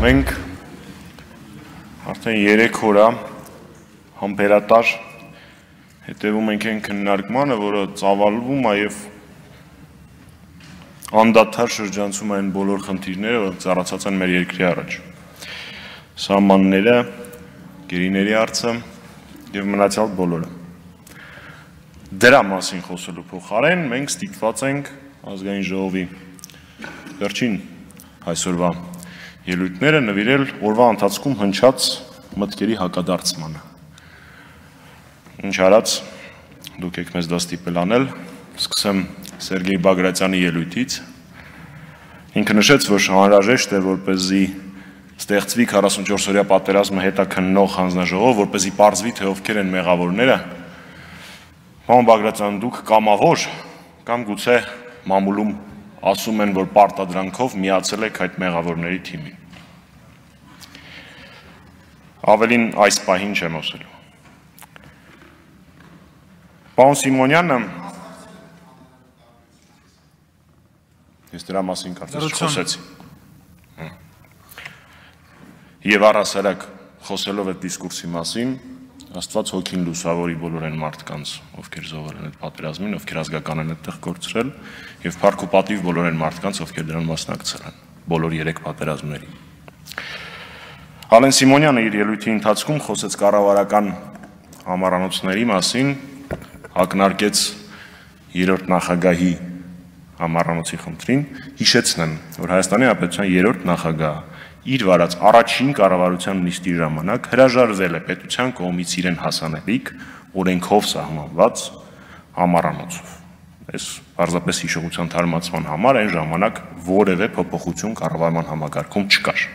Մենք արդեն 3 օր է համբերատար հետևում ենք այն քննարկմանը, որը ծավալվում է եւ անդադար շրջանցում այն բոլոր խնդիրները, որ ծառացած են մեր երկրի առաջ։ Սահմանները, գերիների հարցը եւ մնացյալ բոլորը։ Դրա մասին խոսելու փոխարեն մենք ստիպված ենք ազգային ժողովի վերջին այսօրվա ելույթները նվիրել օրվա ընթացքում հնչած մտքերի հակադարձմանը։ Ինչ արած, դուք եք մեզ դա ստիպել անել, սկսեմ Սերգեյ Բագրատյանի ելույթից։ Ինքը նշեց, որ անհրաժեշտ է, որպեսզի ստեղծվի 44-օրյա պատերազմը հետաքննող հանձնաժողով, որպեսզի պարզվի, թե ովքեր են մեղավորները։ Պարոն Բագրատյան, դուք կամավոր կամ գուցե մամուլում ասում են, որ պարտադրանքով միացել եք այդ մեղավորների թիմին։ Ավելին այս պահին չեմ ասելու։ Պարոն Սիմոնյանը, ես դրա մասին կարծես չխոսեցի։ Եվ առհասարակ խոսելով այդ դիսկուրսի մասին, Աստված հոգին լուսավորի բոլոր այն մարդկանց, ովքեր զոհվել են այդ պատերազմին, ովքեր ազգական են այդտեղ կորցրել, եւ փառք ու պատիվ բոլոր այն մարդկանց, ովքեր դրան մասնակցել են, բոլոր 3 պատերազմներին։ Ալեն Սիմոնյանը իր ելույթի ընթացքում խոսեց կառավարական համառանոցների մասին, ակնարկեց 3-րդ նախագահի համառանոցի խնդրին, հիշեցնեմ, որ Հայաստանի Հանրապետության 3-րդ նախագահը իր վարած առաջին կառավարության նիստի ժամանակ հրաժարվել է պետության կողմից իրեն հասանելիք օրենքով սահմանված համառանոցով։ Այս պարզապես հիշողության թարմացման համար այն ժամանակ որևէ փոփոխություն կառավարման համակարգում չկար։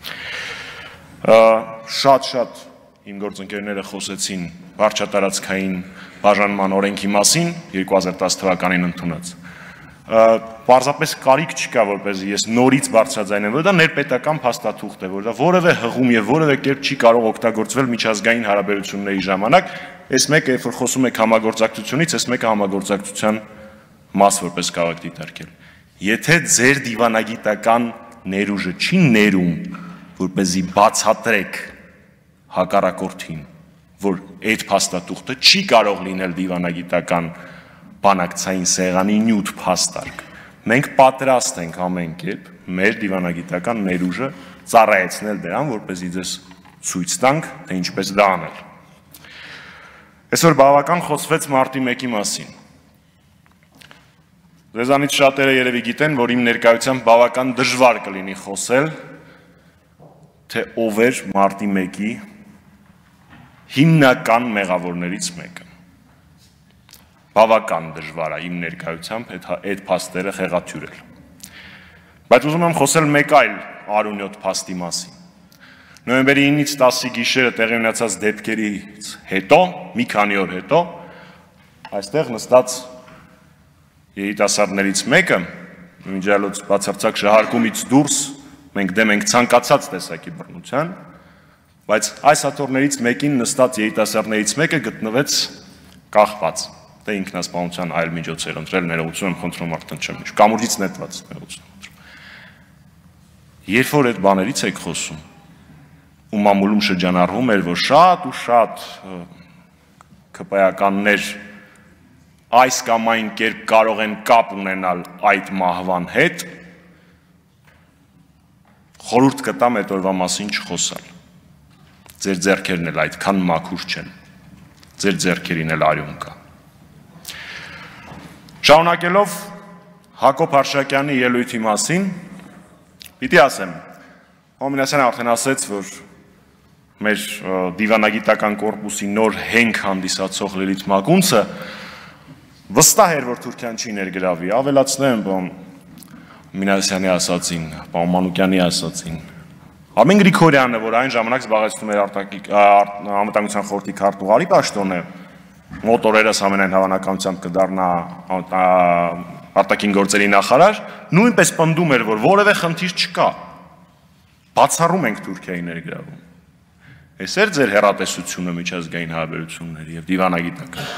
Շատ իմ գործընկերները խոսեցին վարչատարածքային բաժանման օրենքի մասին 2010 թվականին ընդունած։ Պարզապես կարիք չկա, որպեսզի ես նորից բարձրաձայնեմ, որ դա ներպետական փաստաթուղթ է, որ դա որևէ հղում եւ որևէ կերպ չի կարող օգտագործվել միջազգային հարաբերությունների ժամանակ, այս մեկը երբ որ խոսում եք համագործակցությունից, այս մեկը համագործակցության մաս որպես կարող եք դիտարկել։ Եթե ձեր դիվանագիտական ներուժը չի ներում, որպեսզի բացատրեք հակառակորդին, որ այդ փաստաթուղթը չի կարող լինել դիվանագիտական բանակցային սեղանի նյութ փաստարկ, մենք պատրաստ ենք ամեն կերպ մեր դիվանագիտական ներուժը ծառայեցնել դրան, որպեսզի ձեզ ցույց տանք, թե ինչպես դա անել։ Այսօր բավական խոսվեց մարտի 1-ի մասին։ Ձեզանից շատերը երևի գիտեն, որ իմ ներկայությամբ բավական դժվար կլինի խոսել, թե ով էր մարտի 1-ի հիմնական մեղավորներից մեկը։ Բավական դժվար է իմ ներկայությամբ այդ փաստերը խեղաթյուրել։ Բայց ուզում եմ խոսել մեկ այլ արյունոտ փաստի մասին։ Նոյեմբերի 9-ից 10-ի գիշերը տեղի ունեցած դեպքերից հետո, մի քանի օր հետո, այստեղ նստած երիտասարդներից մեկը, միջալոց բացարձակ շահարկումից դուրս, մենք դեմ ենք ցանկացած տեսակի բռնության, բայց այս հատորներից մեկին նստած երիտասարդներից մեկը գտնվեց կախված։ Դե ինքնասպանության այլ միջոցեր ընտրել, ներողություն եմ խնդրում արդեն չեմ հիշում, կամուրջից նետված ներողություն խնդրում։ Երբ որ այդ բաներից եք խոսում, ու մամուլում շրջանառվում էր, որ շատ ու շատ ԿՊԱ-ականներ այս կամ այն կերպ կարող են կապ ունենալ այդ մահվան հետ, խորհուրդ կտամ այդ օրվա մասին չխոսալ։ Ձեր ձեռքերն էլ այդքան մաքուր չեն, ձեր ձեռքերին էլ արյուն կա։ Շարունակելով Հակոբ Արշակյանի ելույթի մասին, պիտի ասեմ, Մինասյանը արդեն ասեց, որ մեր դիվանագիտական կորպուսի նոր հենք հանդիսացող Լիլիթ Մակունցը վստահ էր, որ Թուրքիան չի ներգրավի, ավելացնեմ պարոն Մինասյանի ասածին, պարոն Մանուկյանի ասածին, Արմեն Գրիգորյանը, որ այն ժամանակ զբաղեցնում էր Անվտանգության խորհրդի քարտուղարի պաշտոնը, մոտ օրերս ամենայն հավանականությամբ կդառնա արտաքին գործերի նախարար, նույնպես պնդում էր, որ որևէ խնդիր չկա, բացառում ենք Թուրքիայի ներգրավում։ Այս էր ձեր հեռատեսությունը միջազգային հարաբերությունների եւ դիվանագիտական։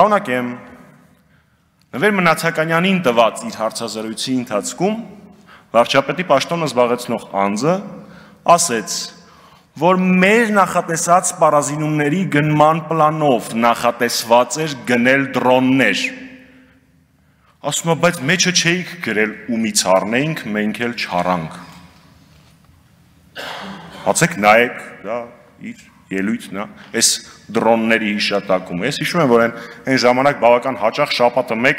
Շարունակեմ։ Նվեր Մնացականյանին տված իր հարցազրույցի ընթացքում վարչապետի պաշտոնը զբաղեցնող անձը ասեց, որ մեր նախատեսած սպառազինումների գնման պլանով նախատեսված էր գնել դրոններ։ Ասում է, բայց մեջը չէիք գրել ումից առնեինք, մենք էլ չառանք։ Հացեք նայեք, դա իր ելույթն է, այս դրոնների հիշատակում։ Ես հիշում եմ, որ այն ժամանակ բավական հաճախ շաբաթը մեկ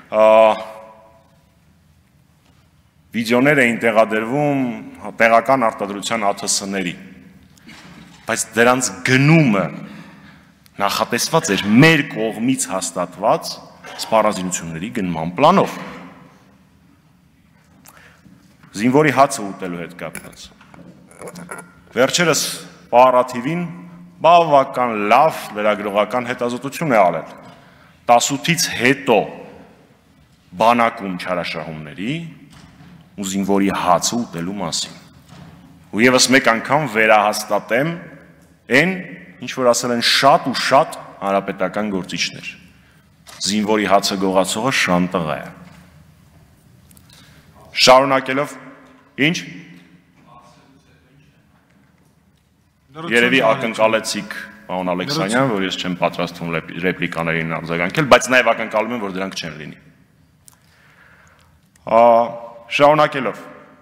վիդեոներ էին տեղադրվում տեղական արտադրության ԱԹՍ-ների, բայց դրանց գնումը նախատեսված էր մեր կողմից հաստատված սպառազինությունների գնման պլանով։ Զինվորի հացը ուտելու հետ կապված։ Վերջերս պարատիվին բավական լավ լրագրողական հետազոտություն է արել 18-ից հետո բանակում չարաշահումների ու զինվորի հացը ուտելու մասին։ Ու եւս մեկ անգամ վերահաստատեմ այն, ինչ որ ասել են շատ ու շատ հանրապետական գործիչներ։ Զինվորի հացը գողացողը շան տղա է։ Շարունակելով, ինչ? Երևի ակնկալեցիք պարոն Ալեքսանյան, որ ես չեմ պատրաստվում ռեպլիկաներին արձագանքել, բայց նաև ակնկալում եմ, որ դրանք չեն լինի։ Շարունակելով,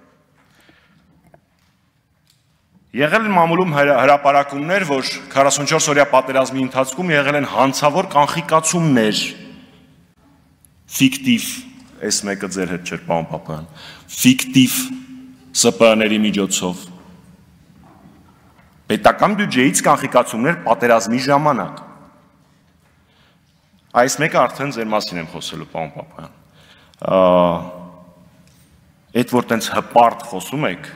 եղել են մամուլում հրապարակումներ, որ 44 օրյա պատերազմի ընթացքում եղել են հանցավոր կանխիկացումներ, ֆիկտիվ, այս մեկը ձեր հետ չէր, պարոն Պապայան, ֆիկտիվ ՍՊԸ-ների միջոցով, պետական բյուջեից կանխիկացումներ պատերազմի ժամանակ։ Այս մեկը արդեն ձեր մասին եմ խոսելու, պարոն Պապայան։ Այդ որ տենց հպարտ խոսում եք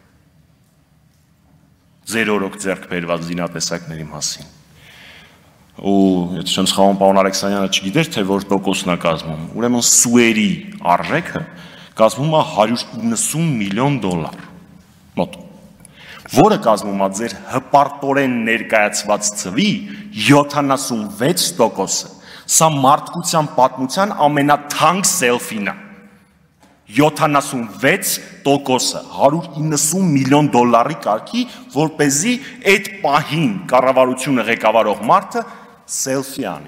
ձեր օրոք ձեռք բերված զինատեսակների մասին։ Ու եթե չեմ սխալվում, պարոն Ալեքսանյանը չգիտեր, թե որ տոկոսն է կազմում։ Ուրեմն սուերի արժեքը կազմում է $190 միլիոն, մոտ, որը կազմում է ձեր հպարտորեն ներկայացված ծվի 76%-ը։ Սա մարդկության պատմության ամենաթանկ սելֆին է։ 76%-ը, $190 միլիոն կարգի, որպեսզի այդ պահին կառավարությունը ղեկավարող մարդը սելֆի անի։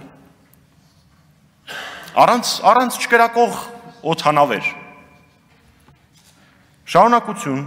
Առանց չկրակող օդանավեր։ Շարունակություն։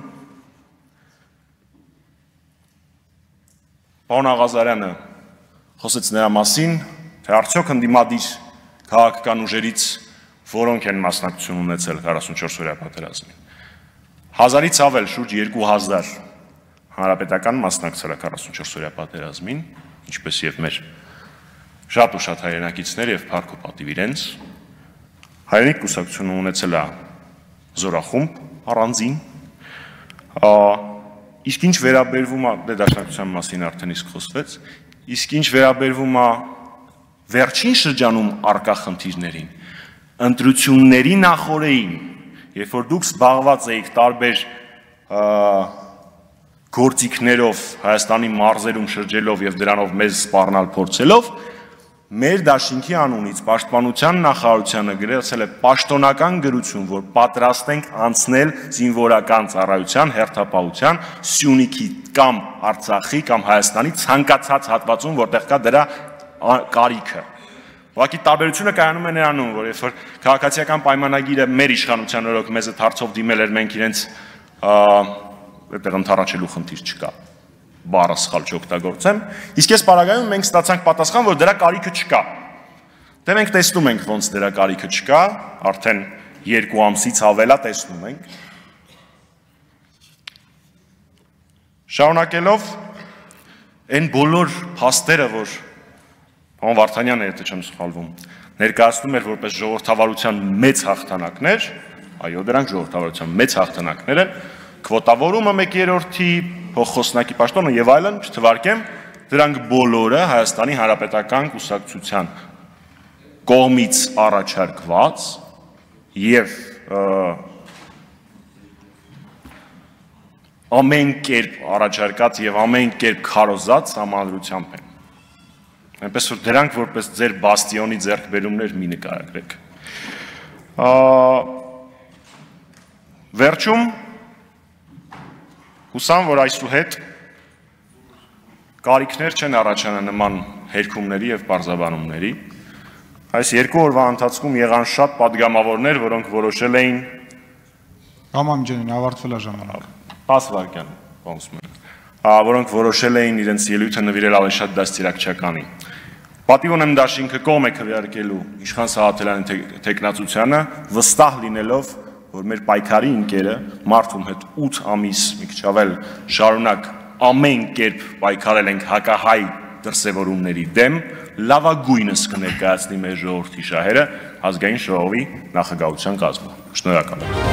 Պարոն Աղազարյանը խոսեց նրա մասին, թե արդյոք ընդդիմադիր քաղաքական ուժերից որոնք են մասնակցություն ունեցել 44 օրյա պատերազմին։ 1000-ից ավել, շուրջ 2000 հանրապետական մասնակցել է 44 օրյա պատերազմին, ինչպես եւ մեր շատ ու շատ հայրենակիցներ եւ փառք ու պատիվ իրենց։ Հայրենիք կուսակցությունը ունեցել է զորախումբ առանձին, իսկ ինչ վերաբերվում է դաշնակցության մասին արդեն իսկ խոսվեց, իսկ ինչ վերաբերվում է վերջին շրջանում առկա խնդիրներին, ընտրությունների նախօրեին, երբ որ դուք զբաղված էիք տարբեր գործիքներով Հայաստանի մարզերում շրջելով եւ դրանով մեզ սպառնալ փորձելով, մեր դաշինքի անունից պաշտպանության նախարարությանը գրել է պաշտոնական գրություն, որ պատրաստ ենք անցնել զինվորական ծառայության հերթապահության Սյունիքի կամ Արցախի կամ Հայաստանի ցանկացած հատվածում, որտեղ կա դրա կարիքը։ Ուղղակի տարբերությունը կայանում է նրանում, որ երբ որ քաղաքացիական պայմանագիրը մեր իշխանության օրոք մեզ այդ հարցով դիմել էր, մենք իրենց այդտեղ ընդառաջելու խնդիր չկա, բառը սխալ չօգտագործեմ, իսկ այս պարագայում մենք ստացանք պատասխան, որ դրա կարիքը չկա։ Դե մենք տեսնում ենք ոնց դրա կարիքը չկա, արդեն 2 ամսից ավելա տեսնում ենք։ Շարունակելով այն բոլոր փաստերը, որ Պարոն Վարդանյանը, եթե չեմ սխալվում, ներկայացնում էր որպես ժողովրդավարության մեծ հաղթանակներ, այո, դրանք ժողովրդավարության մեծ հաղթանակներ են, քվոտավորումը 1/3-ի փոխխոսնակի պաշտոնը եւ այլն, չթվարկեմ, դրանք բոլորը Հայաստանի Հանրապետական կուսակցության կողմից առաջարկված եւ ամեն կերպ առաջարկած եւ ամեն կերպ քարոզած համանդրությամբ են։ Այնպես որ դրանք որպես ձեր բաստիոնի ձեռքբերումներ մի նկարագրեք։ Վերջում հուսամ, որ այսուհետ կարիքներ չեն առաջանա նման հերքումների եւ պարզաբանումների։ Այս երկու օրվա ընթացքում եղան շատ падգամավորներ, որոնք որոշել էին Համամ ջանին ավարտվել է ժամանակը։ 10 վայրկյան, ոնցմեն։ Որոնք որոշել էին իրենց ելույթը նվիրել Ալեշատ դաստիարակչականին։ Պատիվ ունեմ դաշինքը կողմ է քվեարկելու Իշխան Սաղաթելյանի տեխնացությանը, վստահ լինելով, որ մեր պայքարի ընկերը մարդում հետ 8 ամիս մի քիչ ավել շարունակ ամեն կերպ պայքարել ենք հակահայ դրսևորումների դեմ, լավագույնս կներկայացնի մեր ժողովրդի շահերը ազգային ժողովի նախագահության կազմում։ Շնորհակալ եմ։